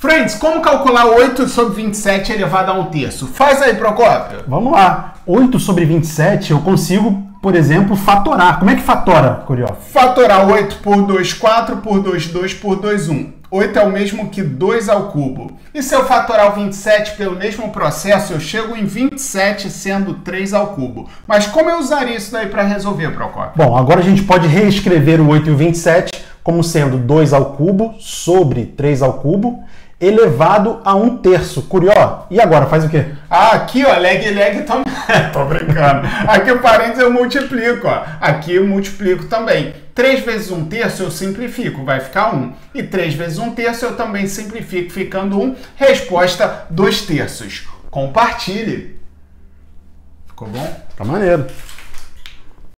Friends, como calcular 8 sobre 27 elevado a 1/3? Faz aí, Procópio. Vamos lá. 8 sobre 27 eu consigo, por exemplo, fatorar. Como é que fatora, Curió? Fatorar 8 por 2, 4, por 2, 2, por 2, 1. 8 é o mesmo que 2 ao cubo. E se eu fatorar o 27 pelo mesmo processo, eu chego em 27 sendo 3 ao cubo. Mas como eu usaria isso daí para resolver, Procópio? Bom, agora a gente pode reescrever o 8 e o 27 como sendo 2 ao cubo sobre 3 ao cubo elevado a 1/3. Curió, e agora faz o quê? Ah, aqui, ó, leg também. Tô brincando. Aqui o parênteses eu multiplico, ó. Aqui eu multiplico também. 3 vezes 1/3 eu simplifico, vai ficar 1. E 3 vezes 1/3 eu também simplifico, ficando 1. Resposta 2/3. Compartilhe. Ficou bom? Tá maneiro.